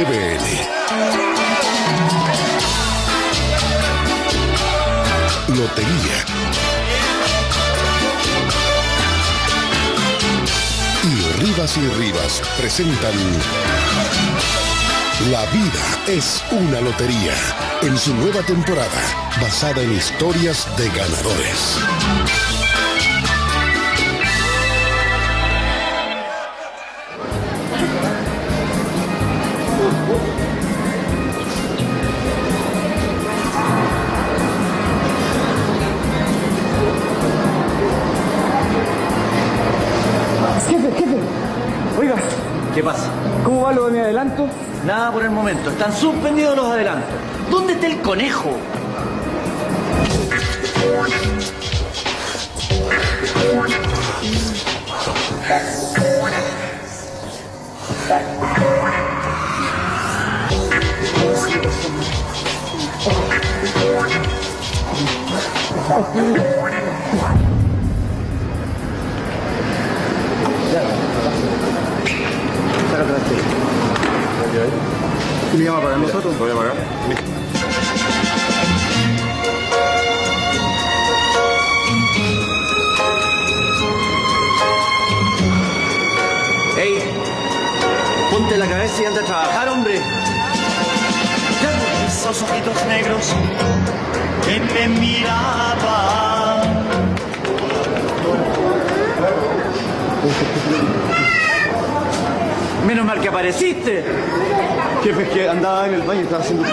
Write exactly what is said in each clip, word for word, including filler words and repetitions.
T V N. Lotería. Y Rivas y Rivas presentan La vida es una lotería, en su nueva temporada, basada en historias de ganadores. Jefe, jefe. Oiga. ¿Qué pasa? ¿Cómo va lo de mi adelanto? Nada por el momento. Están suspendidos los adelantos. ¿Dónde está el conejo? ¿Y le llama a pagar nosotros? ¿Lo voy a pagar? ¡Ey! Ponte la cabeza y anda a trabajar, hombre. Esos ojitos negros que me miraban. Menos mal que apareciste. Jefe, es que andaba en el baño y estaba haciendo...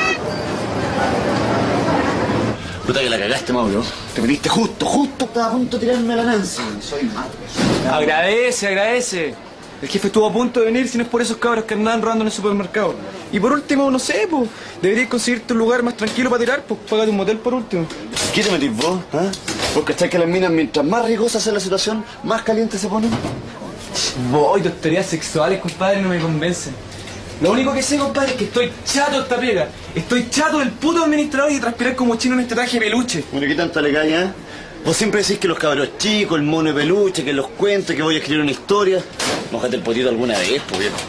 Puta que la cagaste, Mauro. Te metiste justo, justo estaba a punto de tirarme la Nancy. Soy malo. Agradece, agradece. El jefe estuvo a punto de venir si no es por esos cabros que andaban robando en el supermercado. Y por último, no sé, pues, deberías conseguirte un lugar más tranquilo para tirar, pues, págate un motel por último. ¿Qué te metís vos? ¿Ah? Porque cachai que las minas, mientras más riesgosa sea la situación, más caliente se ponen. Voy, tus teorías sexuales, compadre, no me convencen. Lo único que sé, compadre, es que estoy chato de esta pega. Estoy chato del puto administrador y de transpirar como chino en este traje de peluche. Bueno, ¿qué tanto le cae, eh? Vos siempre decís que los cabros chicos, el mono de peluche, que los cuentos, que voy a escribir una historia. Mójate el potito alguna vez, pues, viejo.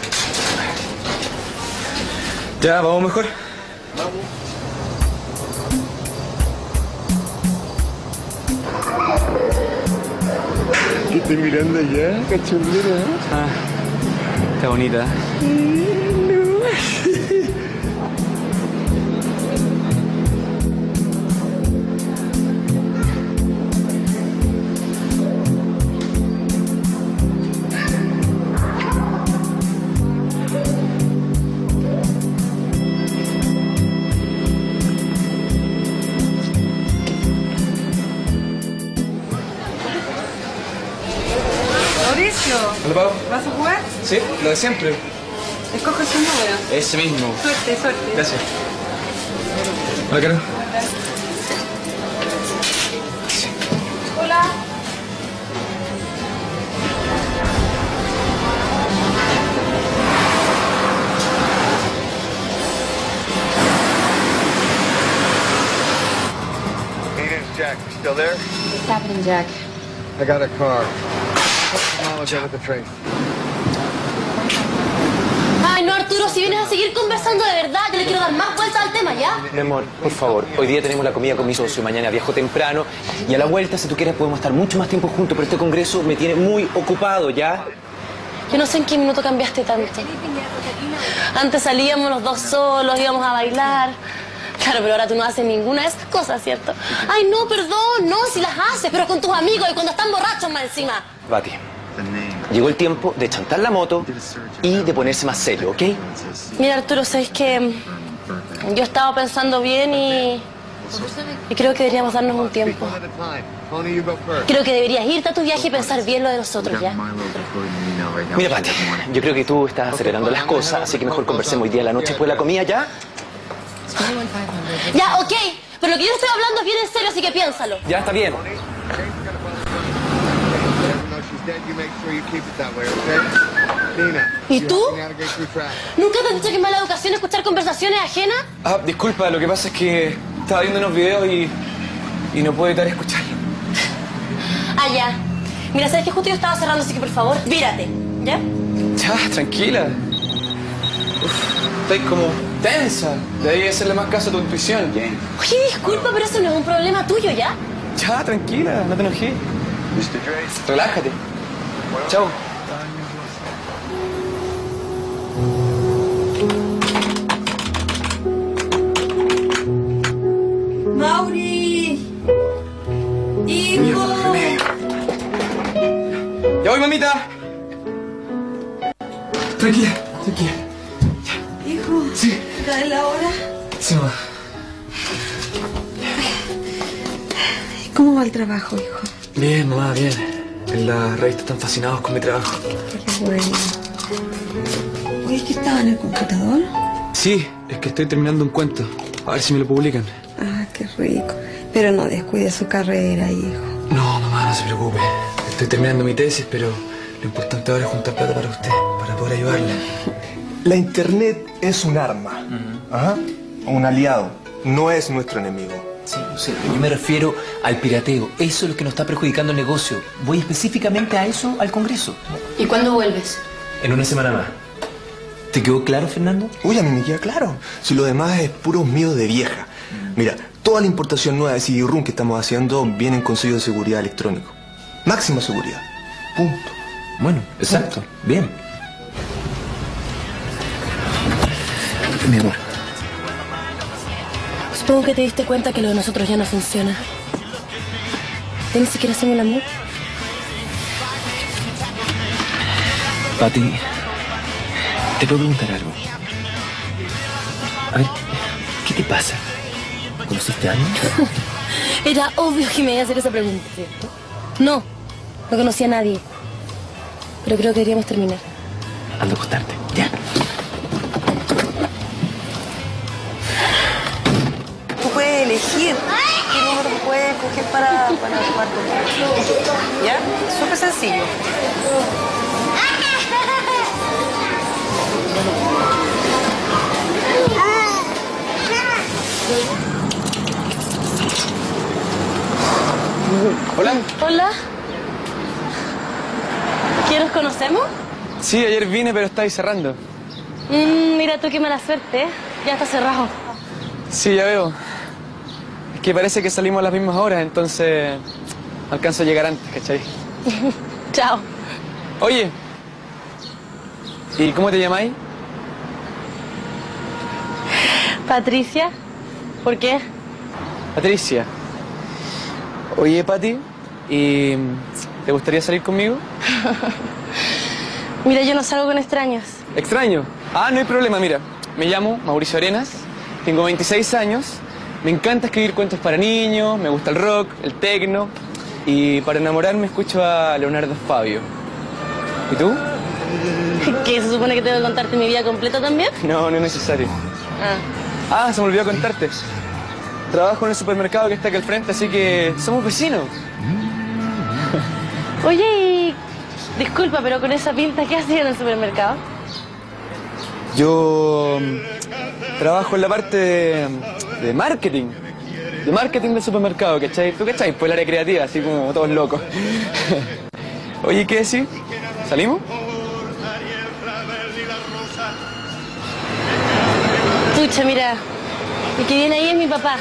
Ya, vamos mejor. ¿Qué estoy mirando allá, cachondera? Ah, está bonita. Mauricio, ¿Hola, Pau? ¿vas a jugar? Sí, lo de siempre. Escoge su número. Ese mismo. Suerte, suerte. Gracias. Hola, Caro. Hola. Hayden's Jack, you still there? What's happening, Jack? I got a car. I'll get with the train. Ay, no, Arturo, si vienes a seguir conversando de verdad, yo le quiero dar más vueltas al tema, ¿ya? Mi amor, por favor, hoy día tenemos la comida con mi socio, mañana viajo temprano y a la vuelta, si tú quieres, podemos estar mucho más tiempo juntos, pero este congreso me tiene muy ocupado, ¿ya? Yo no sé en qué minuto cambiaste tanto. Antes salíamos los dos solos, íbamos a bailar. Claro, pero ahora tú no haces ninguna de esas cosas, ¿cierto? Ay, no, perdón, no, si las haces, pero con tus amigos y cuando están borrachos más encima. Bati, llegó el tiempo de chantar la moto y de ponerse más serio, ¿ok? Mira, Arturo, sabes que yo estaba pensando bien y... y creo que deberíamos darnos un tiempo. Creo que deberías irte a tu viaje y pensar bien lo de nosotros, ¿ya? Mira, Pati, yo creo que tú estás acelerando las cosas, así que mejor conversemos hoy día en la noche después de la comida, ¿ya? Ya, ok, pero lo que yo estoy hablando es bien en serio, así que piénsalo. Ya, está bien. ¿Y tú? ¿Nunca te has dicho que es mala educación escuchar conversaciones ajenas? Ah, disculpa, lo que pasa es que estaba viendo unos videos y... y no puedo evitar escucharlo. Ah, ya. Mira, sabes que justo yo estaba cerrando, así que por favor, vírate, ¿ya? Ya, tranquila. Estáis como tensa. Debí hacerle más caso a tu intuición. Oye, disculpa, pero eso no es un problema tuyo, ¿ya? Ya, tranquila, no te enojes. Relájate. Chao. Mauri. Hijo. Ya voy, mamita. Tranquila, tranquila. Hijo. Sí. ¿Ya es la hora? Sí, mamá. ¿Cómo va el trabajo, hijo? Bien, mamá, bien. En la revista están fascinados con mi trabajo. Qué bueno. Oye, ¿que estaba en el computador? Sí, es que estoy terminando un cuento. A ver si me lo publican. Ah, qué rico. Pero no descuide su carrera, hijo. No, mamá, no se preocupe. Estoy terminando mi tesis, pero lo importante ahora es juntar plata para usted, para poder ayudarle. La internet es un arma. Ajá. Un aliado. No es nuestro enemigo. Sí, o sea, yo me refiero al pirateo. Eso es lo que nos está perjudicando el negocio. Voy específicamente a eso, al Congreso. ¿Y cuándo vuelves? En una semana más. ¿Te quedó claro, Fernando? Uy, a mí me queda claro. Si lo demás es puros miedos de vieja. Mira, toda la importación nueva de C D-ROOM que estamos haciendo viene en Consejo de Seguridad Electrónico. Máxima seguridad. Punto. Bueno, exacto. Bien. Mi amor. Supongo que te diste cuenta que lo de nosotros ya no funciona. ¿Ya ni siquiera hacemos el amor? Pati, te puedo preguntar algo. A ver, ¿qué te pasa? ¿Conociste a alguien? Era obvio que me iba a hacer esa pregunta, ¿cierto? No, no conocí a nadie. Pero creo que deberíamos terminar. Anda a acostarte, ¿ya? Tú puedes elegir qué número puedes escoger para, para jugar contigo. ¿Ya? Súper sencillo. Hola. Hola. ¿Quién nos conocemos? Sí, ayer vine, pero estáis cerrando. Mm, mira tú qué mala suerte, ¿eh? Ya está cerrado. Sí, ya veo. Es que parece que salimos a las mismas horas, entonces alcanzo a llegar antes, ¿cachai? Chao. Oye, ¿y cómo te llamáis? Patricia. ¿Por qué? Patricia. Oye, Pati, ¿y te gustaría salir conmigo? Mira, yo no salgo con extraños. ¿Extraño? Ah, no hay problema, mira. Me llamo Mauricio Arenas, tengo veintiséis años, me encanta escribir cuentos para niños, me gusta el rock, el tecno, y para enamorarme escucho a Leonardo Fabio. ¿Y tú? ¿Qué? ¿Se supone que tengo que contarte mi vida completa también? No, no es necesario. Ah. Ah, se me olvidó contarte. Trabajo en el supermercado que está aquí al frente, así que somos vecinos. Oye, y... disculpa, pero con esa pinta, ¿qué hacías en el supermercado? Yo mm, trabajo en la parte de, de marketing. De marketing del supermercado, ¿cachai? ¿Tú cachai? Pues el área creativa, así como todos locos. Oye, ¿qué decís? ¿Salimos? Pucha, mira, el que viene ahí es mi papá.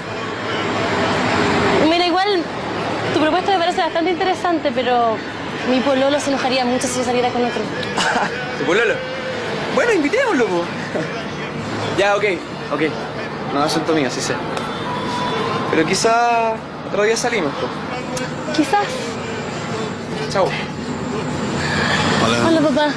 Mira, igual, tu propuesta me parece bastante interesante, pero mi pololo se enojaría mucho si yo saliera con otro. ¿Tu pololo? Bueno, invitémoslo, po. Ya, ok, ok. No, asunto mío, sí sé. Pero quizá otro día salimos, po. Quizás. Chao. Hola, papá.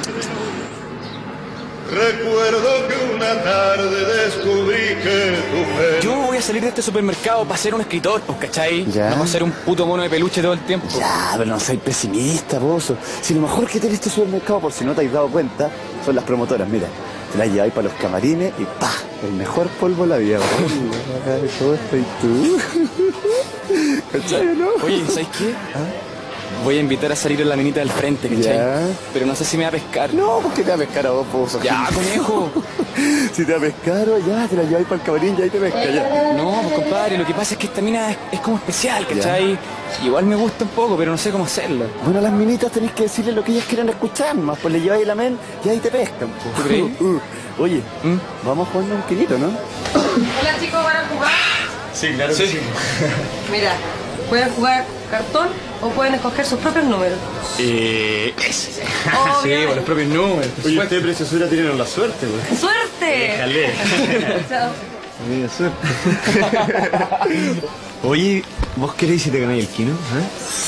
Recuerdo que una tarde descubrí que tu pelo... Yo voy a salir de este supermercado para ser un escritor, pues, ¿cachai? Ya. No para ser un puto mono de peluche todo el tiempo. Ya, pero no soy pesimista, pozo. Si lo mejor que tiene este supermercado, por si no te has dado cuenta, son las promotoras. Mira, te las lleváis para los camarines y ¡pah! El mejor polvo de la vida. ¿Cómo estás tú? ¿Cachai o no? Oye, ¿sabes qué? voy a invitar a salir a la minita del frente, ¿cachai? Ya. Pero no sé si me va a pescar. No, ¿por qué te va a pescar a vos, pozo? Ya, conejo. Si te va a pescar, ya, te la lleváis para el camarín, ya ahí te pesca, ya. No, pues compadre, lo que pasa es que esta mina es, es como especial, ¿cachai? Igual me gusta un poco, pero no sé cómo hacerlo. Bueno, a las minitas tenés que decirle lo que ellas quieren escuchar, más pues le lleváis el amén y ahí te pescan. Po. ¿Tú crees? Uh, oye, ¿Mm? vamos jugando un quinito, ¿no? Hola chicos, ¿van a jugar? Sí, claro que sí. Mira, pueden jugar cartón o pueden escoger sus propios números. Eh... Sí, Obviamente. por los propios números. Oye, usted, preciosura, tienen la suerte, güey. ¡Suerte! Déjale. Chao. Mira, suerte. Oye, ¿vos querés si te ganáis el kino? ¿Eh?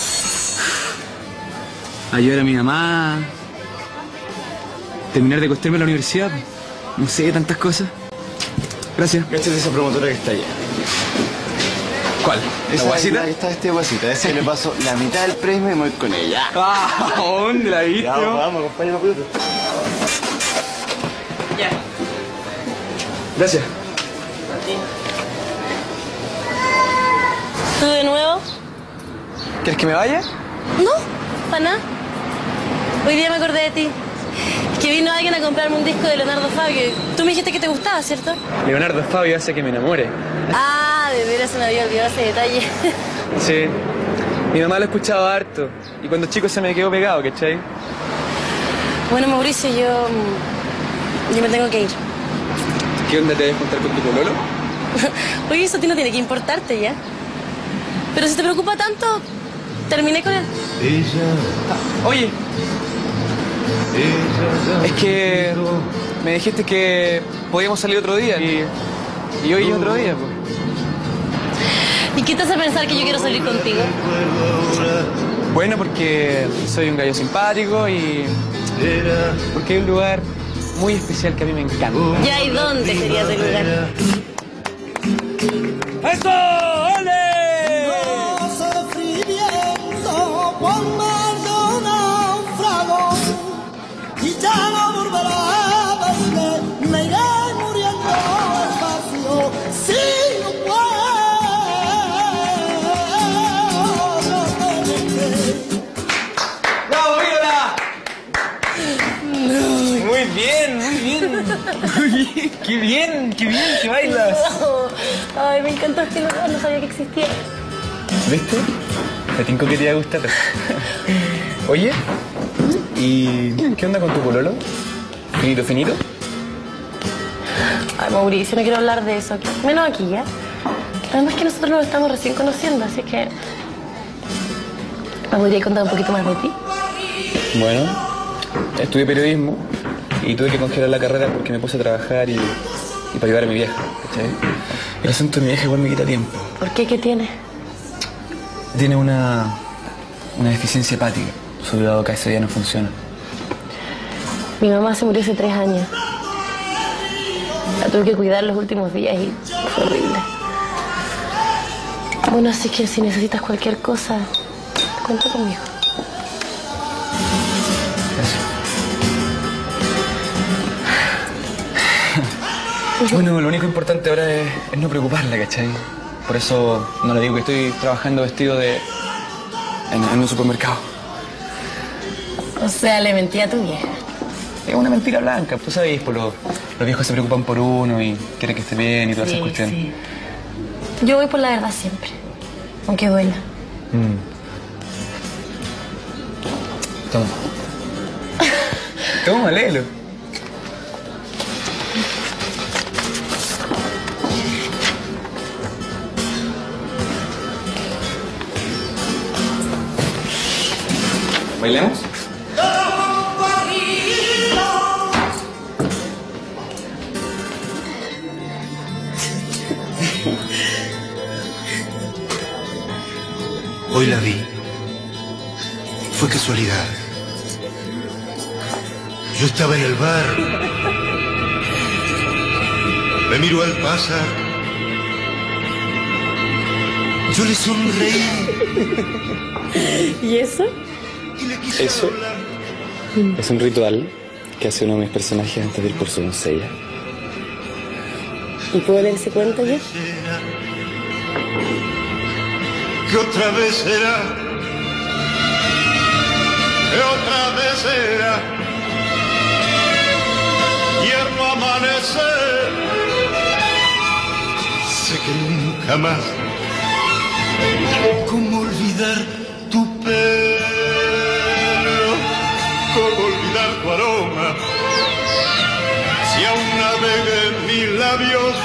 Ayudar a mi mamá. Terminar de costearme la universidad. No sé, tantas cosas. Gracias. Cáchate esa promotora que está allá. ¿Cuál? ¿Esa guasita? La que está este guasita. A ese le paso la mitad del premio y me voy con ella. Ah, ¿dónde la viste? Ya, vamos, acompáñame, Pluto. Ya. Gracias. ¿Tú de nuevo? ¿Quieres que me vaya? No, para nada. Hoy día me acordé de ti. Que vino alguien a comprarme un disco de Leonardo Fabio. Tú me dijiste que te gustaba, ¿cierto? Leonardo Fabio hace que me enamore. Ah, de veras se me había olvidado ese detalle. Sí. Mi mamá lo escuchaba harto. Y cuando chico se me quedó pegado, ¿cachai? Bueno, Mauricio, yo... Yo me tengo que ir. ¿Qué onda te debes juntar con tu pololo? Oye, eso a ti no tiene que importarte ya. Pero si te preocupa tanto, terminé con él. Oye. Es que me dijiste que podíamos salir otro día y, y hoy es otro día, pues. ¿Y qué te hace pensar que yo quiero salir contigo? Bueno, porque soy un gallo simpático y porque hay un lugar muy especial que a mí me encanta. ¿Ya y dónde sería ese lugar? ¡Eso! ¡Ole! Y ya no volverá a verme, me iré muriendo despacio, si no puedo tenerte. ¡Bravo, Viola! Muy bien, muy bien. Oye, qué bien, qué bien que bailas. Ay, me encantó este lugar, no sabía que existía. ¿Viste? Me tinco que te iba a gustar. Oye, ¿y qué onda con tu pololo? ¿Finito, finito? Ay, Mauricio, no quiero hablar de eso aquí. Menos aquí, ¿ya? Además que nosotros nos estamos recién conociendo, así que... ¿Me podrías contar un poquito más de ti? Bueno, estudié periodismo y tuve que congelar la carrera porque me puse a trabajar y, y para ayudar a mi vieja, ¿cachai? El asunto de mi vieja igual me quita tiempo. ¿Por qué? ¿Qué tiene? Tiene una, una deficiencia hepática. Su hígado casi ya no funciona. Mi mamá se murió hace tres años. La tuve que cuidar los últimos días y fue horrible. Bueno, así que si necesitas cualquier cosa, cuenta conmigo. Gracias. Bueno, lo único importante ahora es, es no preocuparla, ¿cachai? Por eso no le digo que estoy trabajando vestido de... en, en un supermercado. O sea, le mentí a tu vieja. Es una mentira blanca, tú sabes, pues los, los viejos se preocupan por uno y quieren que esté bien y todas Sí, esas cuestiones. sí. Yo voy por la verdad siempre, aunque duela. Mm. Toma. Toma, léelo. ¿Bailemos? Hoy la vi. Fue casualidad. Yo estaba en el bar. Me miró al pasar. Yo le sonreí. ¿Y eso? Eso es un ritual que hace uno de mis personajes antes de ir por su doncella. ¿Y puedo leer ese cuento ya? Que otra vez será de otra desera. Tierno amanecer, sé que nunca más. ¿Cómo olvidar tu pelo? ¿Cómo olvidar tu aroma? Si aún navega en mis labios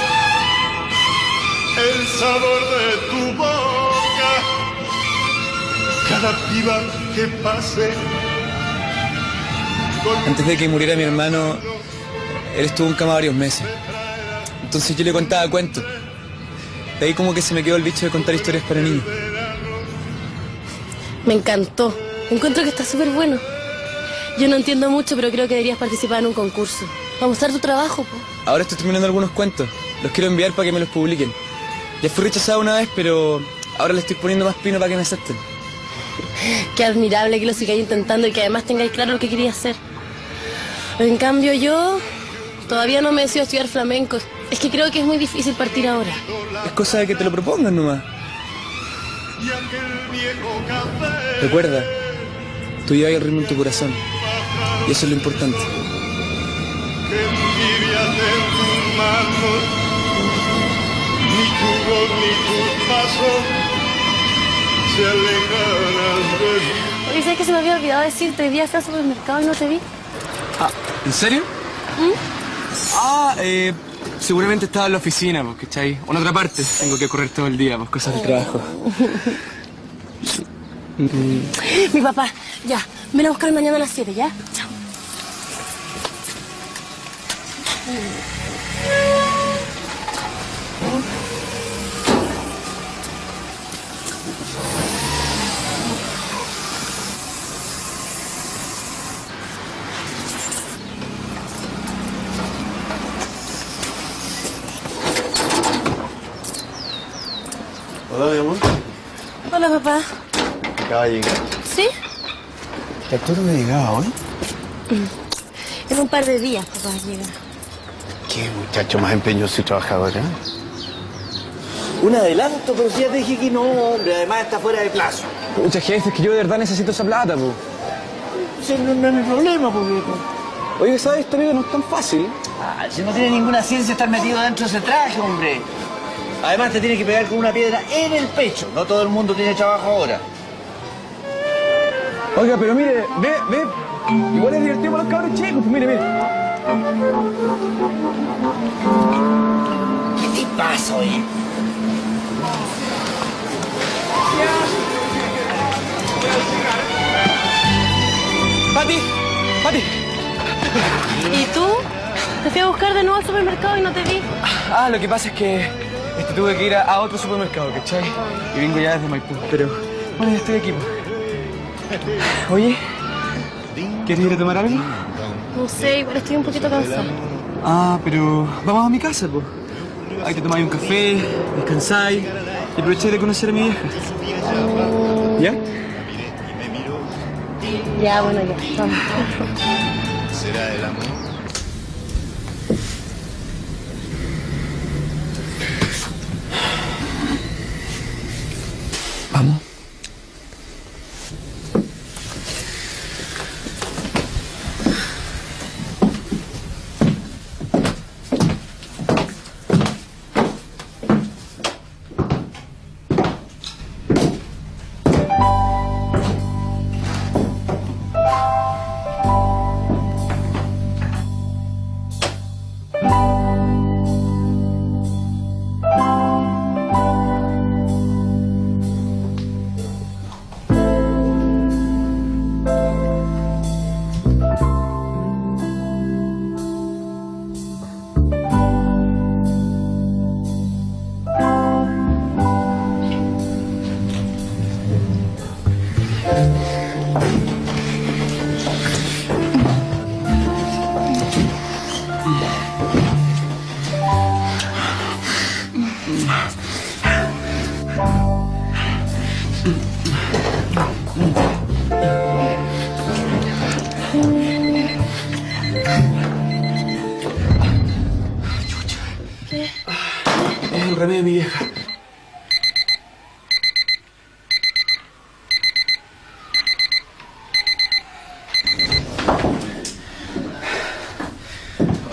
el sabor de tu boca. Cada piba que pase. Antes de que muriera mi hermano, él estuvo en cama varios meses. Entonces yo le contaba cuentos. De ahí como que se me quedó el bicho de contar historias para niños. Me encantó. Encuentro que está súper bueno. Yo no entiendo mucho, pero creo que deberías participar en un concurso. Para mostrar tu trabajo, po. Ahora estoy terminando algunos cuentos. Los quiero enviar para que me los publiquen. Ya fui rechazado una vez, pero ahora le estoy poniendo más pino para que me acepten. Qué admirable que lo sigáis intentando y que además tengáis claro lo que quería hacer. En cambio yo todavía no me decido estudiar flamenco. Es que creo que es muy difícil partir ahora. Es cosa de que te lo propongan nomás. Recuerda, tú llevas el ritmo en tu corazón. Y eso es lo importante. Que envidias en tus manos, ni tu voz ni tus pasos se alejarán de mí. Oye, ¿sabes que se me había olvidado decirte? Hoy día fui al supermercado y no te vi. Ah, ¿en serio? ¿Mm? Ah, eh, seguramente estaba en la oficina, pues, ¿cachai? O en otra parte. Tengo que correr todo el día, pues, cosas del trabajo. Mi papá, ya. Ven a buscar mañana a las siete, ¿ya? Chao. Hola, mi amor. Hola, papá. Acaba de llegar. ¿Sí? ¿Arturo me llegaba hoy? En un par de días, papá, llega. Qué muchacho más empeñoso y trabajador, ¿eh? Un adelanto, pero si ya te dije que no, hombre. Además está fuera de plazo. Mucha jefe, es que yo de verdad necesito esa plata, pues. Ese no, no es mi problema, porque... Oye, ¿sabes? Esta vida no es tan fácil. Ah, si no tiene ninguna ciencia estar metido dentro de ese traje, hombre. Además te tiene que pegar con una piedra en el pecho. No todo el mundo tiene trabajo ahora. Oiga, pero mire, ve, ve. Igual es divertido para los cabros chicos, pues mire, mire. ¿Qué te pasa, oye? ¡Pati! ¡Pati! ¿Y tú? Te fui a buscar de nuevo al supermercado y no te vi. Ah, lo que pasa es que este, tuve que ir a, a otro supermercado, ¿cachai? Y vengo ya desde Maipú, pero bueno, ya estoy aquí, pues. Oye, ¿quieres ir a tomar algo? No sé, igual estoy un poquito cansada. Ah, pero vamos a mi casa, pues. Ahí te tomáis un café, descansáis y aprovecháis de conocer a mi vieja. ¿Ya? Ya, bueno, ya, vamos. ¿Será el amor? Vamos. Es el remedio de mi vieja.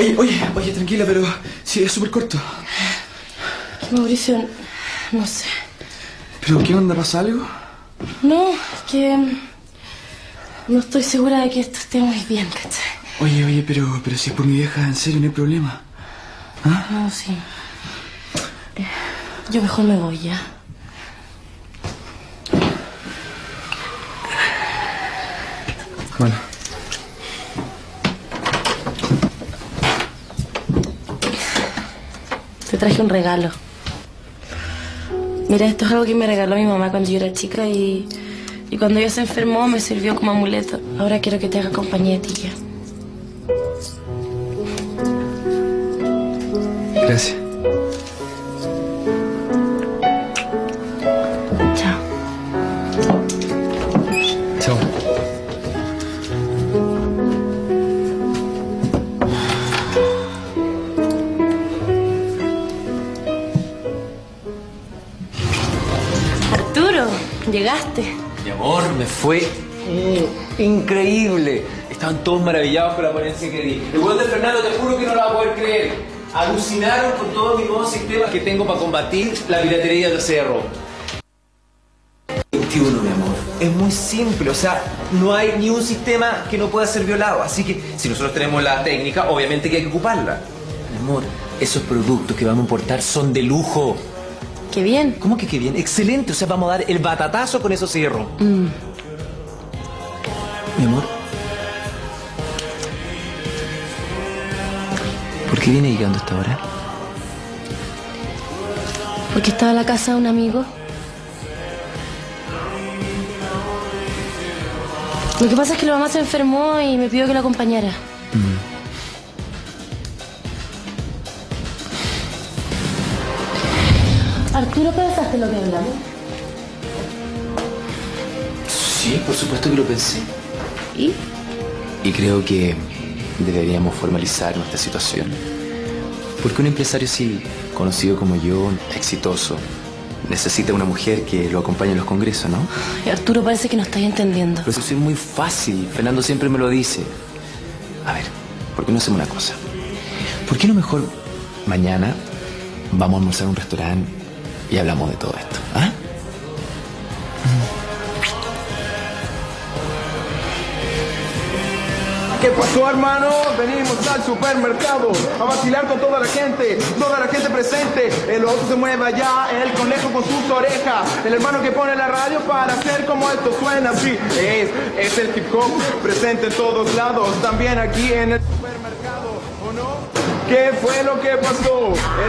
Eh, oye, oye, tranquila, pero sí, es súper corto. Mauricio, no sé. ¿Pero qué onda? ¿Pasa algo? No, es que no estoy segura de que esto esté muy bien, ¿cachai? Oye, oye, pero, pero si es por mi vieja, en serio, no hay problema. ¿Ah? No, sí. Yo mejor me voy ya. Bueno. Te traje un regalo. Mira, esto es algo que me regaló mi mamá cuando yo era chica y, y cuando ella se enfermó me sirvió como amuleto. Ahora quiero que te haga compañía de ti ya. Gracias. Chao. Chao. Arturo, llegaste. Mi amor, me fue mm, increíble. Estaban todos maravillados con la ponencia que di. El weón de Fernando, te juro que no lo va a poder creer. Alucinaron con todo mi nuevo sistema que tengo para combatir la piratería del cerro. veintiuno, mi amor. Es muy simple, o sea, no hay ni un sistema que no pueda ser violado. Así que si nosotros tenemos la técnica, obviamente que hay que ocuparla. Mi amor, esos productos que vamos a importar son de lujo. Qué bien. ¿Cómo que qué bien? Excelente, o sea, vamos a dar el batatazo con esos cierros. Mm. Mi amor. ¿Por qué viene llegando a esta hora? Porque estaba en la casa de un amigo. Lo que pasa es que la mamá se enfermó y me pidió que la acompañara. Mm. Arturo, ¿pensaste lo que hablamos? Sí, por supuesto que lo pensé. ¿Y? Y creo que deberíamos formalizar nuestra situación. Porque un empresario así, conocido como yo, exitoso, necesita una mujer que lo acompañe en los congresos, ¿no? Ay, Arturo, parece que no estáis entendiendo. Pero eso es muy fácil. Fernando siempre me lo dice. A ver, ¿por qué no hacemos una cosa? ¿Por qué no mejor mañana vamos a almorzar a un restaurante y hablamos de todo esto? ¿Ah? ¿Qué pasó, hermano? Venimos al supermercado a vacilar con toda la gente, toda la gente presente. El otro se mueve allá, el conejo con sus orejas. El hermano que pone la radio para hacer como esto suena así. Es, es el hip hop presente en todos lados, también aquí en el supermercado, ¿o no? ¿Qué fue lo que pasó? El...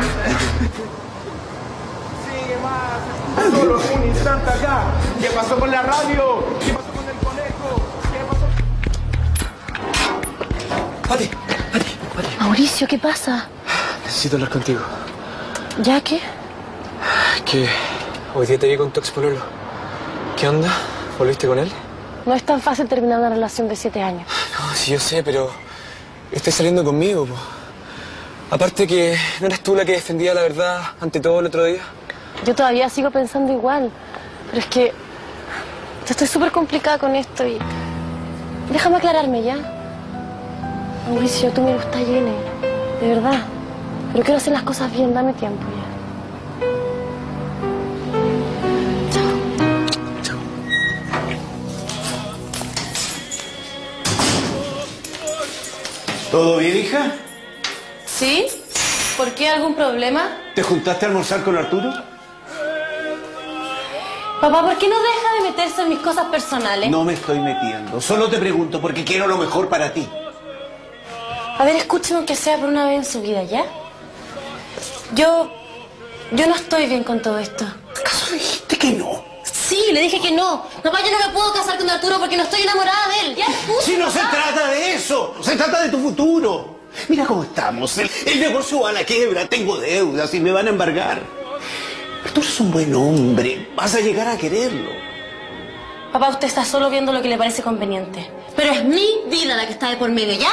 Sigue más, solo un instante acá. ¿Qué pasó con la radio? ¿Qué pasó con el conejo? ¿Qué pasó? Pati, Pati, Pati. Mauricio, ¿qué pasa? Necesito hablar contigo. ¿Ya qué? Que hoy día te vi con tu expololo. ¿Qué onda? ¿Volviste con él? No es tan fácil terminar una relación de siete años. No, sí, yo sé, pero estás saliendo conmigo, po. Aparte que no eras tú la que defendía la verdad ante todo el otro día. Yo todavía sigo pensando igual. Pero es que yo estoy súper complicada con esto y... Déjame aclararme, ¿ya? Mauricio, tú me gustas llena, de verdad. Pero quiero hacer las cosas bien, dame tiempo ya. Chao. Chao. ¿Todo bien, hija? ¿Sí? ¿Por qué? ¿Algún problema? ¿Te juntaste a almorzar con Arturo? Papá, ¿por qué no deja de meterse en mis cosas personales? No me estoy metiendo. Solo te pregunto porque quiero lo mejor para ti. A ver, escúcheme aunque sea por una vez en su vida, ¿ya? Yo... Yo no estoy bien con todo esto. ¿Acaso dijiste que no? Sí, le dije que no. Papá, yo no me puedo casar con Arturo porque no estoy enamorada de él. ¿Ya? Escucha, Si no papá. se trata de eso, se trata de tu futuro. Mira cómo estamos. El, el negocio va a la quiebra, tengo deudas y me van a embargar. Arturo es un buen hombre, vas a llegar a quererlo. Papá, usted está solo viendo lo que le parece conveniente. Pero es mi vida la que está de por medio, ¿ya?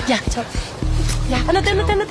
Ya, chao. Ya, anote, anote, anote.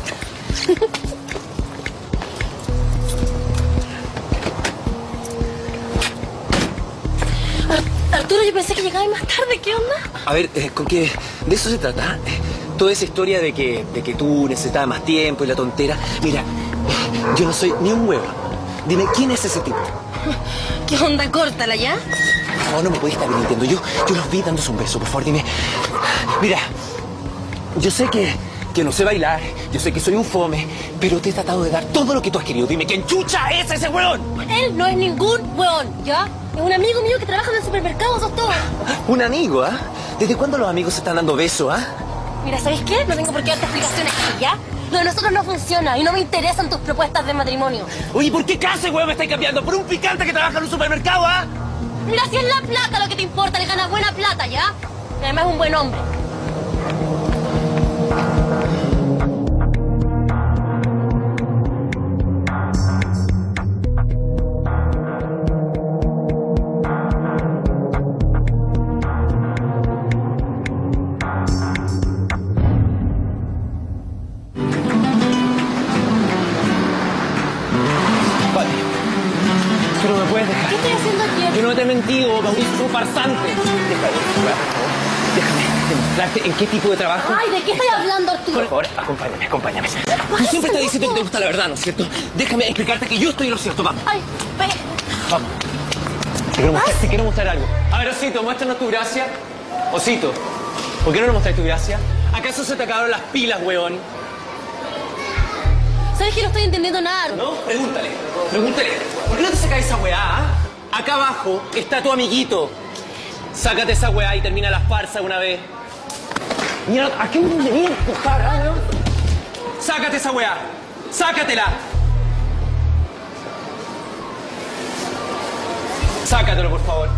Arturo, yo pensé que llegabas más tarde. ¿Qué onda? A ver, eh, ¿con qué? De eso se trata. ¿eh? Toda esa historia de que, de que tú necesitabas más tiempo y la tontera. Mira, yo no soy ni un huevo. Dime, ¿quién es ese tipo? ¿Qué onda? Córtala, ¿ya? No, no me podés estar mintiendo. Yo, yo los vi dándose un beso. Por favor, dime. Mira, yo sé que, que no sé bailar, yo sé que soy un fome, pero te he tratado de dar todo lo que tú has querido. Dime, ¿quién chucha es ese huevón? Él no es ningún huevón, ¿ya? Es un amigo mío que trabaja en el supermercado, sos todo. ¿Un amigo, ah? ¿eh? ¿Desde cuándo los amigos se están dando besos, ah? ¿eh? Mira, ¿sabes qué? No tengo por qué darte explicaciones aquí, ¿ya? Lo de nosotros no funciona y no me interesan tus propuestas de matrimonio. Oye, ¿por qué clase, huevón, me estáis cambiando? ¿Por un picante que trabaja en un supermercado, ah? ¿eh? Mira, si es la plata lo que te importa, le ganas buena plata, ¿ya? Y además es un buen hombre. Tú no me puedes dejar. ¿Qué estoy haciendo aquí? Yo no te he mentido, Mauricio, farsante. Déjame, déjame demostrarte en qué tipo de trabajo. Ay, ¿de qué estoy hablando, Arturo? Por favor, acompáñame, acompáñame. Tú siempre estás diciendo que te gusta la verdad, ¿no es cierto? Déjame explicarte que yo estoy en lo cierto, vamos. Ay, ve. Vamos. Te quiero mostrar, te quiero mostrar algo. A ver, Osito, muéstranos tu gracia. Osito, ¿por qué no nos mostráis tu gracia? ¿Acaso se te acabaron las pilas, huevón? ¿Sabes que no estoy entendiendo nada? ¿No? Pregúntale, pregúntale. ¿Por qué no te sacas esa weá? Ah? Acá abajo está tu amiguito. Sácate esa weá y termina la farsa una vez. Mira, ¿a qué me venís a empujar, ah, weón? Sácate esa weá. Sácatela. Sácatelo, por favor.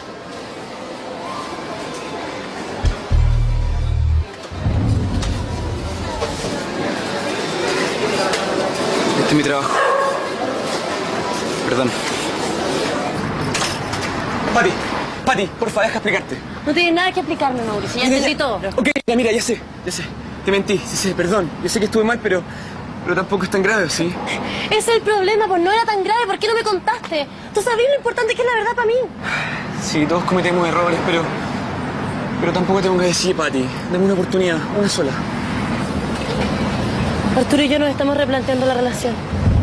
Este es mi trabajo. Perdón. Pati, Pati, porfa, deja explicarte. No tienes nada que explicarme, Mauricio. Ya entendí todo. Ok, ya, mira, ya sé, ya sé. Te mentí, sí sé, perdón. Yo sé que estuve mal, pero, pero tampoco es tan grave, ¿sí? Ese es el problema, pues no era tan grave. ¿Por qué no me contaste? Tú sabías lo importante que es la verdad para mí. Sí, todos cometemos errores, pero... Pero tampoco tengo que decir, Pati. Dame una oportunidad, una sola. Arturo y yo nos estamos replanteando la relación.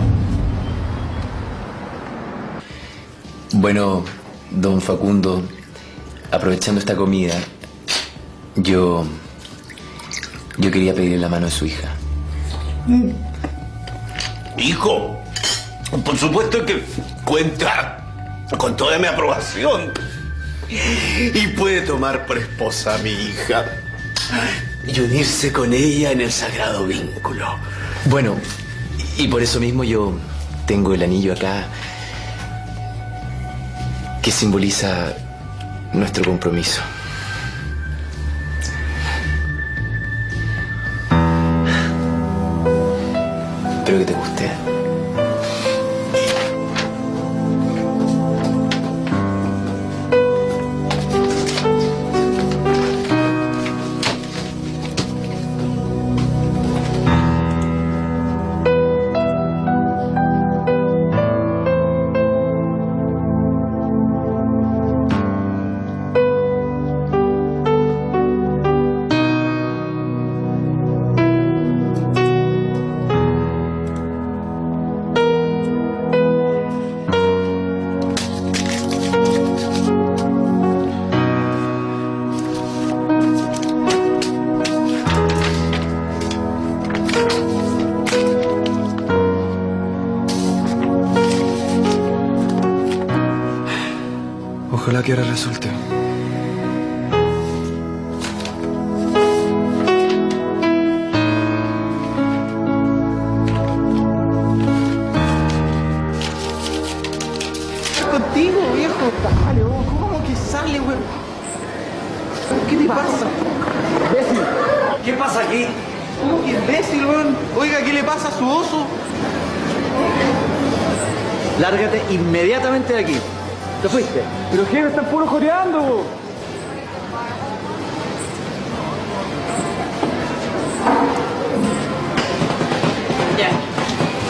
Bueno, don Facundo, aprovechando esta comida, yo... Yo quería pedirle la mano de su hija. Hijo, por supuesto que cuenta con toda mi aprobación. Y puede tomar por esposa a mi hija y unirse con ella en el sagrado vínculo. Bueno, y por eso mismo yo tengo el anillo acá que simboliza nuestro compromiso. Espero que te guste. Ojalá que ahora resulte. Contigo, viejo. Dale, vos, ¿cómo que sale, güey? ¿Qué te pasa? Imbécil. ¿Qué pasa aquí? ¿Cómo que imbécil, weón? Oiga, ¿qué le pasa a su oso? Lárgate inmediatamente de aquí. ¿Te fuiste? Pero jefe, están puro joreando.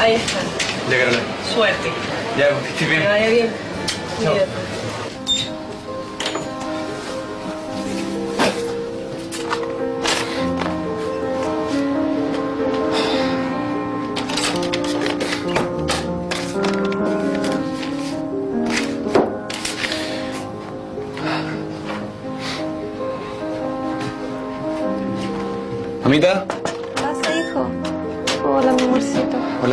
Ahí está. Ya, Carolina. Suerte. Ya, que estés bien. Que vaya bien. Chao. Cuídate. Mamita. ¿Qué pasa, hijo? Hola, mi amorcito. Hola.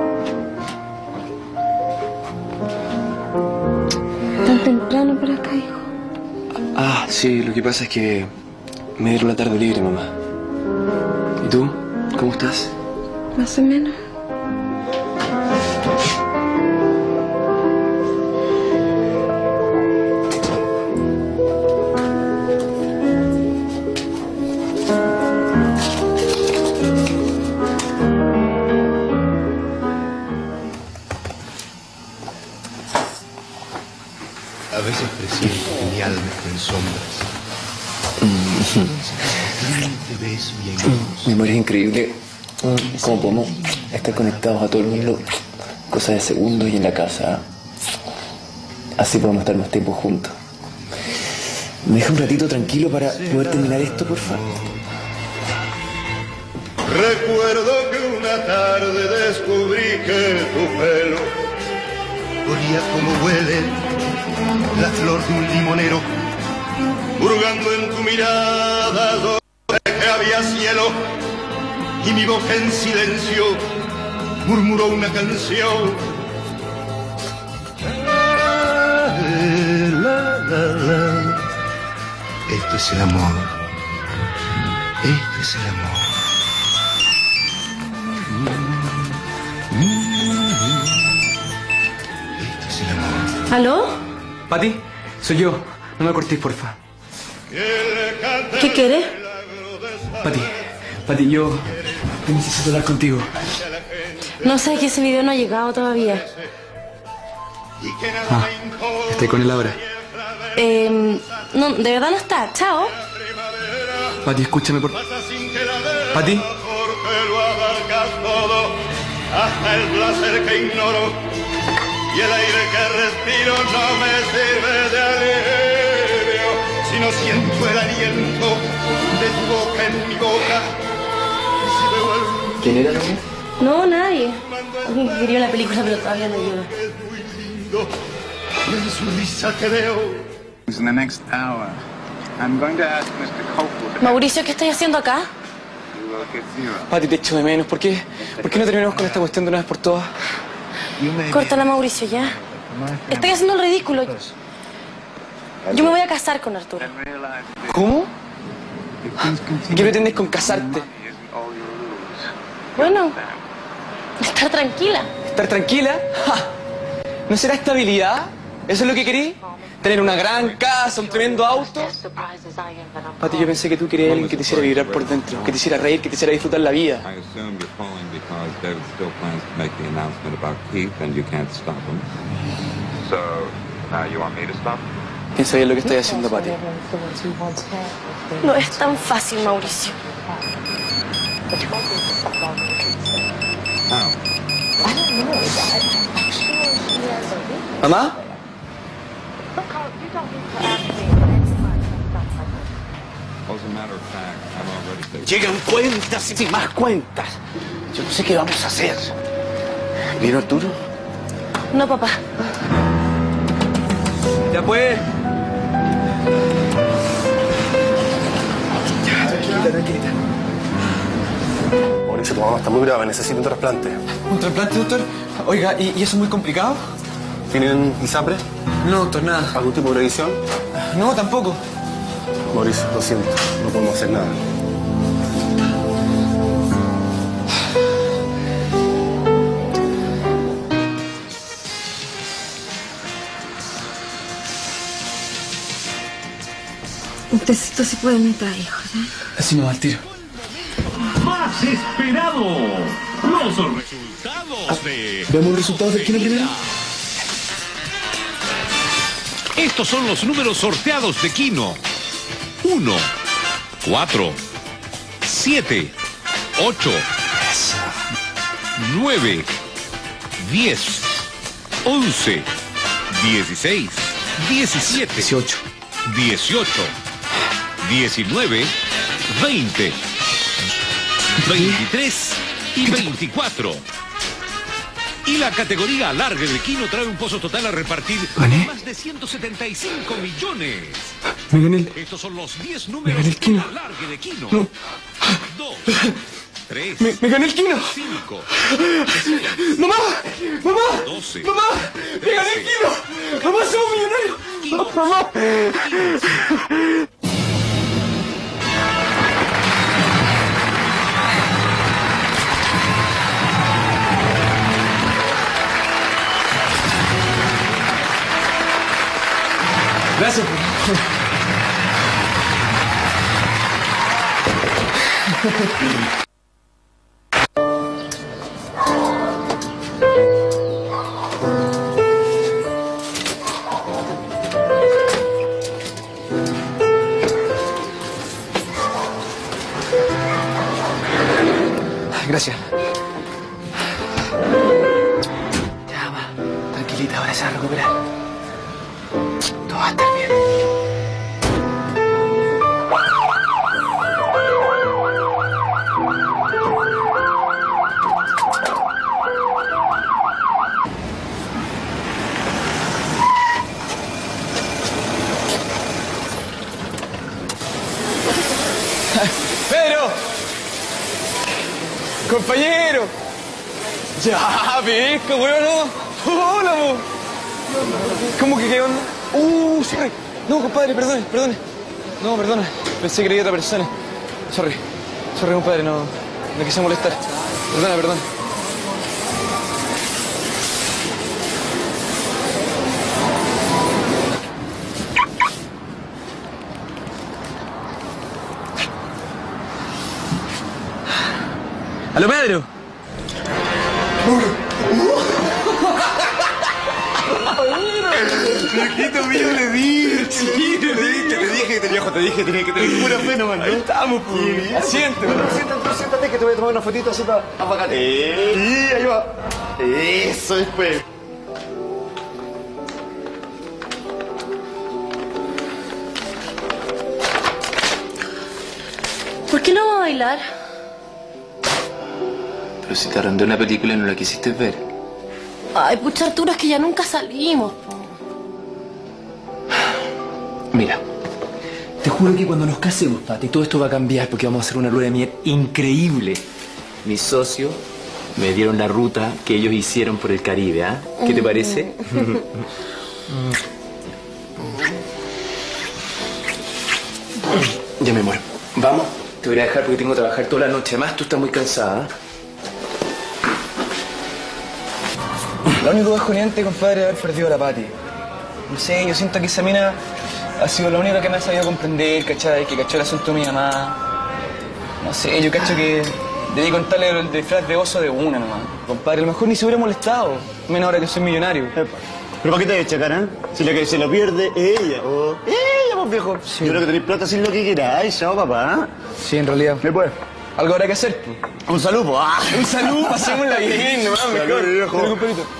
Tan temprano por acá, hijo. Ah, sí, lo que pasa es que me dieron la tarde libre, mamá. ¿Y tú? ¿Cómo estás? Más o menos. A veces presiento que mi alma está en sombras. Te ves bien. Mi amor, es increíble cómo podemos estar conectados a todo el mundo, cosas de segundos y en la casa. ¿eh? Así podemos estar más tiempo juntos. ¿Me deja un ratito tranquilo para poder terminar esto, por favor? Recuerdo que una tarde descubrí que tu pelo olía como huele la flor de un limonero, hurgando en tu mirada donde que había cielo, y mi boca en silencio murmuró una canción. La, la, la. Esto es el amor, esto es el amor. Esto es el amor. ¿Aló? Pati, soy yo. No me cortéis, porfa. ¿Qué quieres? Pati, Pati, yo, yo necesito hablar contigo. No sé, que ese video no ha llegado todavía. Ah, estoy con él ahora. Eh, no, de verdad no está. Chao. Pati, escúchame, por... Pati. Porque lo abarcas todo, hasta el placer que ignoro, y el aire que respiro no me sirve de alivio, sino siento el aliento de tu boca en mi boca. Y si veo algún... ¿Quién era, Tommy? No, nadie. Alguien que quería la película, pero todavía no llega. Y en su risa te veo. In the next hour, I'm going to ask mister Copeland. Mauricio, ¿qué estás haciendo acá? You will get zero. Pati, te echo de menos. ¿Por qué? ¿Por qué no terminamos con esta cuestión de una vez por todas? Córtala, Mauricio, ya. Estoy haciendo el ridículo. Yo me voy a casar con Arturo. ¿Cómo? ¿Qué pretendes con casarte? Bueno, estar tranquila. ¿Estar tranquila? ¡Ja! ¿No será estabilidad? ¿Eso es lo que querí? ¿Tener una gran casa, un tremendo auto? Pati, yo pensé que tú querías alguien que te hiciera vibrar por dentro, que te hiciera reír, que te hiciera disfrutar la vida. I assume you're calling because David still plans to make the announcement about Keith and you can't stop him. So, now you want me to stop? Piensa bien lo que estoy haciendo, Pati. No es tan fácil, Mauricio. ¿Mamá? Llegan cuentas y más cuentas. Yo no sé qué vamos a hacer. ¿Vino Arturo? No, papá. Ya pues. Tranquilita, tranquilita. Mauricio, tu mamá está muy grave, necesita un trasplante. ¿Un trasplante, doctor? Oiga, ¿y, y eso es muy complicado? ¿Tienen ISAPRE? No, doctor, nada. ¿Algún tipo de previsión? No, tampoco. Mauricio, lo siento, no podemos hacer nada. Un tecito si puede mitad, hijo, ¿eh? Así no va al tiro. Más esperado. Los resultados de... ¿Veamos los resultados del Kino primero? Estos son los números sorteados de Kino. Uno, cuatro, siete, ocho, nueve, diez, once, dieciséis, diecisiete, dieciocho, dieciocho, diecinueve, veinte, veintitrés y veinticuatro. Y la categoría alargue de Kino trae un pozo total a repartir ¿Gané? más de ciento setenta y cinco millones. Me gané el... Estos son los diez Me números gané el Kino. alargue de Kino. No. Dos, tres, Me, me gané el Kino. cinco, ¡Mamá! ¡Mamá! doce, ¡Mamá! ¡Me gané el Kino! ¡Mamá, somos millonarios! ¡Mamá! Gracias. Gracias. Ya va. Tranquilita, ahora se va a recuperar. Todo va a estar bien. ¡Pedro! ¡Compañero! Ya, pesca, weón, no. Hola, mo. ¿Cómo que qué onda? Uh, sorry. No, compadre, perdone, perdone. No, perdona. Pensé que era otra persona. Sorry. Sorry, compadre, no, no quise molestar. Perdona, perdona. ¡Aló, Pedro! Viejito mío, le di. Sí, le di. Te dije que tenía, te dije que tenía que tener pura fe, nomás, ¿no? Ahí estamos, pues. Asiente, bueno, siéntate, siéntate que te voy a tomar una fotito así para apagar. Eh, sí, ahí va. Eso es, pues. ¿Por qué no vamos a bailar? Pero si te arrendé una película y no la quisiste ver. Ay, pucha, Arturo, es que ya nunca salimos, po. Mira, te juro que cuando nos casemos, Pati, todo esto va a cambiar porque vamos a hacer una luna de miel increíble. Mis socios me dieron la ruta que ellos hicieron por el Caribe, ¿ah? ¿eh? ¿Qué te parece? Ya me muero. Vamos, te voy a dejar porque tengo que trabajar toda la noche. Además, tú estás muy cansada. Lo único bajoneante, compadre, es haber perdido a la Pati. No sé, yo siento que esa mina ha sido la única que me ha sabido comprender, ¿cachai? Que cachó el asunto de mi mamá. No sé, yo cacho que debí contarle el disfraz de oso de una nomás. Compadre, a lo mejor ni se hubiera molestado, menos ahora que soy millonario. Epa. ¿Pero para qué te voy a checar, eh? Si la que se lo pierde es ella, o... ¡Ella, pues, viejo! Sí. Yo creo que tenéis plata sin lo que queráis, chao, papá. Sí, en realidad. ¿Me puedes? Algo habrá que hacer, pues. Un saludo, pues. ¡Ah! Un saludo, pasémosla bien, nomás, mejor. Viejo.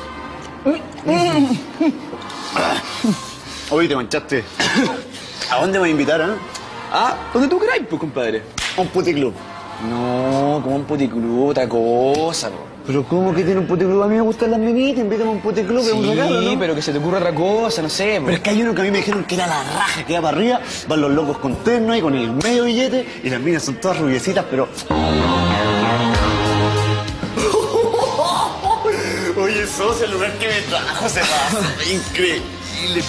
Oye, te manchaste. ¿A dónde me vas a invitar, eh? Ah, donde tú queráis, pues, compadre. A un puticlub. No, como un puticlub, otra cosa, po. Pero ¿cómo que tiene un puticlub? A mí me gustan las minitas, invítame a un puticlub, sí, es un regalo, ¿no? pero que se te ocurra otra cosa, no sé, po. Pero es que hay uno que a mí me dijeron que era la raja, que iba para arriba, van los locos con terno y con el medio billete, y las minas son todas rubiecitas, pero... Oye, socio, el lugar que me trajo se pasa. Increíble.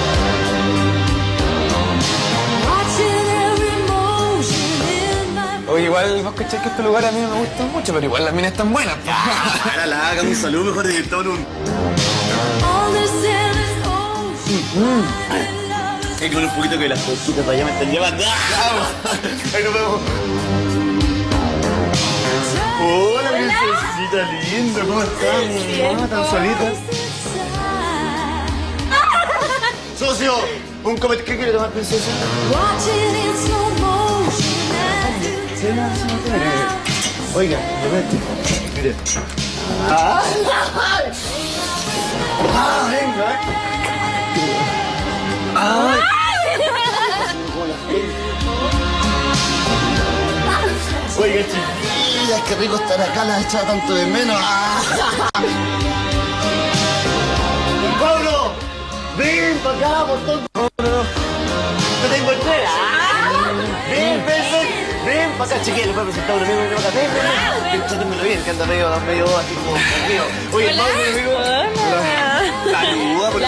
Oye, igual vos cachai que este lugar a mí me gusta mucho, pero igual las minas están buenas. Ahora la hagan un saludo mejor de todo un... Es que con un poquito que las cositas para allá me están llevando. Ahí nos vemos. Hola, princesita linda, ¿cómo estás? ¿Cómo tan solita? Socio, un cometido. ¿Qué quiere tomar, princesa? Oiga, mire. ¡Ah, venga! ¡Ay! Oiga, chiquillas, qué rico estar acá, las echaba tanto de menos. ¡Ah! ¡Pablo! ¡Ven para acá, por todo! No, no, no. ¡Te tengo el tres! ¡Ven, ven, ven! ¡Ven para acá, chiquillas! Le voy a presentar a un amigo que viene acá. ¡Ven, ven, ven! Trátemelo bien, que anda medio, medio así como perdido. Oye, Pablo, mi amigo. Saluda, por el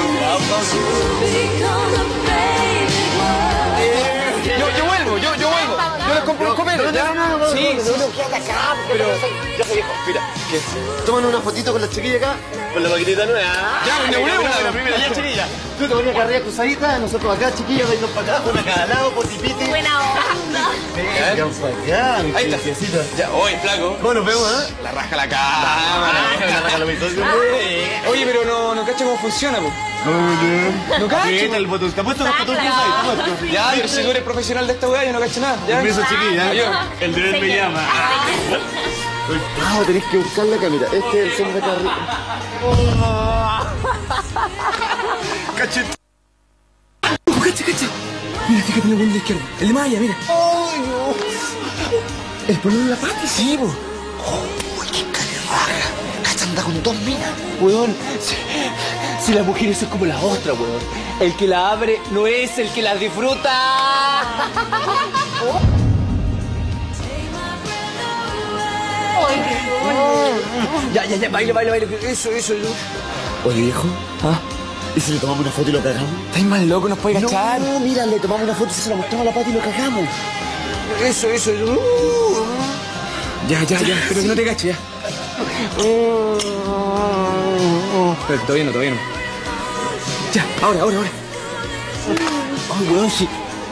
Yo, yo vuelvo, yo, yo vuelvo. Yo les compro un copete, ¿ya? No, no, no, no, sí, no, sí, no, quédate acá, pero... Ya se dijo, mira, que toman una fotito con la chiquilla acá, con la maquinita nueva. Ya, me una, una, la primera, ya, chiquilla. Tú te ponías acá arriba cruzadita, nosotros acá, chiquillos, vengan para acá, una a cada lado, potipiti. Buena onda. Vengan para acá, mi ahí está. chiquillacita. Ya, oye, flaco. Bueno, nos vemos, ¿eh? La raja la cámara. La raja la habitación. Oye, pero no, no cacho cómo funciona, po. No cacho. Aprieta el botón. ¿Te apuesto el botón cruzadito? Ya, pero si tú eres profesional de esta weá, yo no cacho nada. Ya. Permiso, chiquilla. Yo. El deber me llama. Ah, tenés que buscar la cámara. Este es el son de acá arriba. Cachete. Cacha, cacha. Mira, fíjate en el buen de la izquierda. El de más allá, mira. ¡Ay, no! ¿El pololo en la pata? Sí, po. ¡Uy, qué carerraja! Cacha, anda con dos minas. Weón, si, si las mujeres son como las ostras, weón. El que la abre no es el que las disfruta. Ya, ya, ya, baile, baile, baile. Eso, eso, eso. Oye, viejo. ¿Ah? ¿Y si le tomamos una foto y lo cagamos? Estáis más loco, nos puede cachar. No, mira, le tomamos una foto y se la mostramos a la Pati y lo cagamos. Eso, eso, eso. Uh. Ya, ya, ya. Pero que no te cache, ya. Pero todavía no, todavía no. Ya, ahora, ahora, ahora. Ay, weón, sí.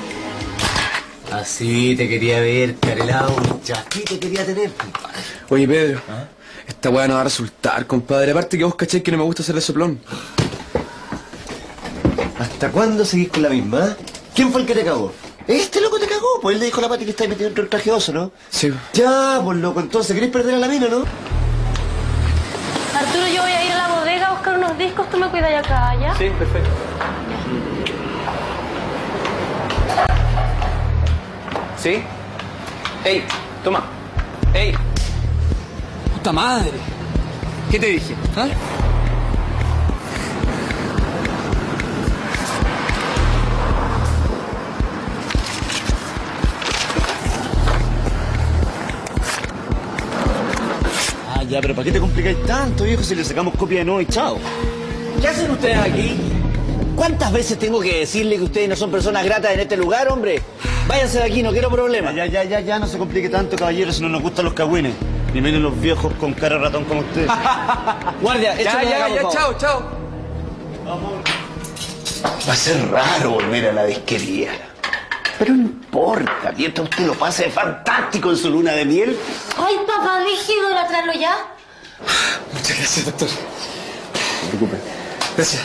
Así te quería ver, carelado. Ya, aquí te quería tener, compadre. Oye, Pedro. ¿Ah? Esta weá no va a resultar, compadre. Aparte que vos cacháis que no me gusta hacer de soplón. ¿Hasta cuándo seguís con la misma? ¿Quién fue el que te cagó? Este loco te cagó, pues él le dijo a la Pati que está metido dentro del traje de oso, ¿no? Sí. Ya, pues loco, entonces, ¿querés perder a la mina, no? Arturo, yo voy a ir a la bodega a buscar unos discos, tú me cuidas acá, ¿ya? Sí, perfecto. ¿Sí? ¡Ey! Toma. ¡Ey! ¡Puta madre! ¿Qué te dije? ¿Ah? Ah, ya, pero ¿para qué te complicáis tanto, viejo, si le sacamos copia de nuevo y chao? ¿Qué hacen ustedes aquí? ¿Cuántas veces tengo que decirle que ustedes no son personas gratas en este lugar, hombre? Váyanse de aquí, no quiero problemas. Ya, ya, ya, ya, no se complique tanto, caballero, si no nos gustan los cagüines. Ni menos los viejos con cara de ratón como usted. Guardia, ya, échame ya, acá, por ya, favor. chao, chao. Va a ser raro volver a la disquería. Pero no importa, mientras usted lo pase fantástico en su luna de miel. Ay, papá, deje de idolatrarlo ya. Muchas gracias, doctor. No se preocupe. Gracias.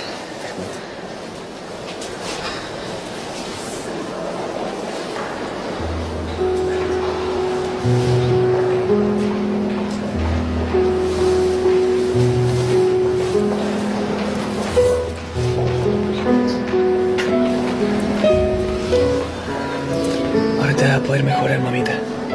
Ahora te vas a poder mejorar, mamita.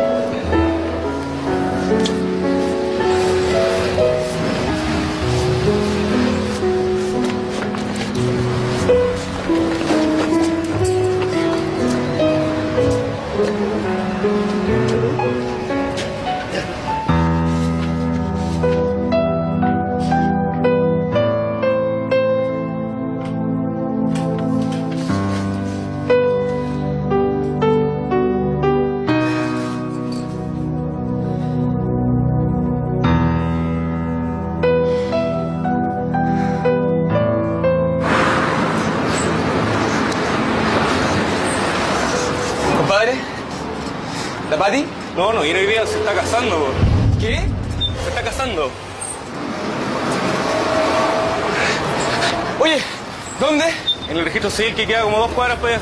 Compadre, ¿la Pati? No, no viene hoy día, se está casando, po. ¿Qué? Se está casando. Oye, ¿dónde? En el registro civil que queda como dos cuadras para allá.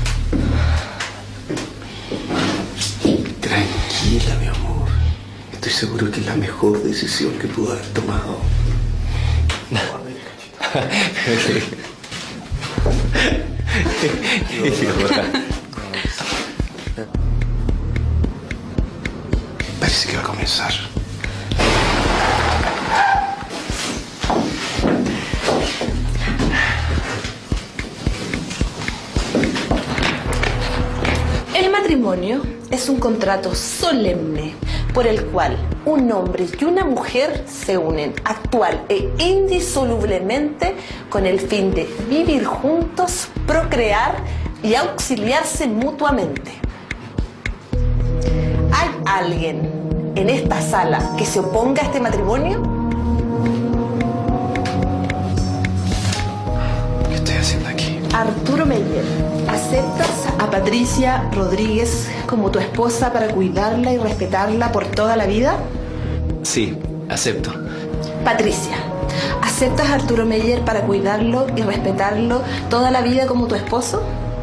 Tranquila, mi amor. Estoy seguro que es la mejor decisión que pudo haber tomado. Parece que va a comenzar. El matrimonio es un contrato solemne por el cual un hombre y una mujer se unen actual e indisolublemente con el fin de vivir juntos, procrear y auxiliarse mutuamente. ¿Hay alguien en esta sala que se oponga a este matrimonio? ¿Qué estoy haciendo aquí? Arturo Meyer, ¿aceptas a Patricia Rodríguez como tu esposa para cuidarla y respetarla por toda la vida? Sí, acepto. Patricia, ¿aceptas a Arturo Meyer para cuidarlo y respetarlo toda la vida como tu esposo?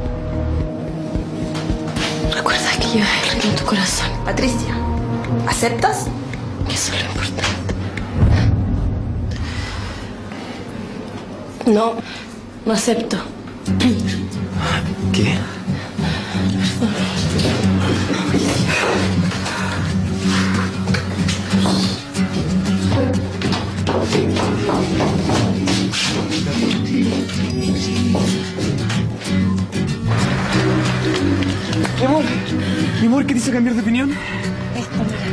Recuerda que llevas el ritmo en tu corazón. Patricia, ¿aceptas? Eso es lo importante. No, no acepto. ¿Qué? Mi amor, mi amor, ¿qué te hizo cambiar de opinión? Esto, mira.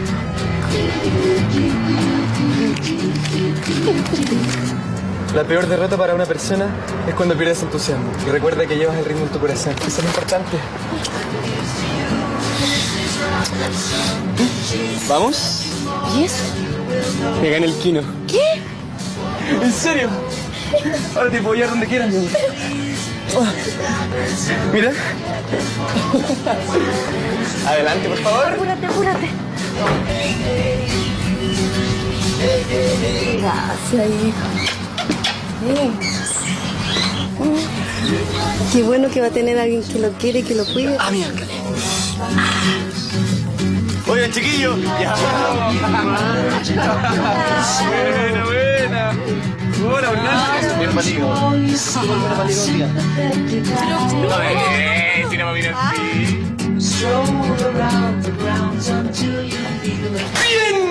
La peor derrota para una persona es cuando pierdes entusiasmo. Y recuerda que llevas el ritmo en tu corazón. Eso es lo importante. ¿Vamos? ¿Y eso? Me gané el Kino. ¿Qué? ¿En serio? Ahora te puedo llevar donde quieras, mi amor. Oh. Mira. Adelante, por favor. Apúrate, apúrate. Gracias, hijo. Bien. Qué bueno que va a tener a alguien que lo quiere y que lo cuide. Ah, mira. Oigan, chiquillos. Ya. Buena, buena. Hola, Bernardo. Bien batido. Bien batido un día. Eh, si no me miras así. Bien.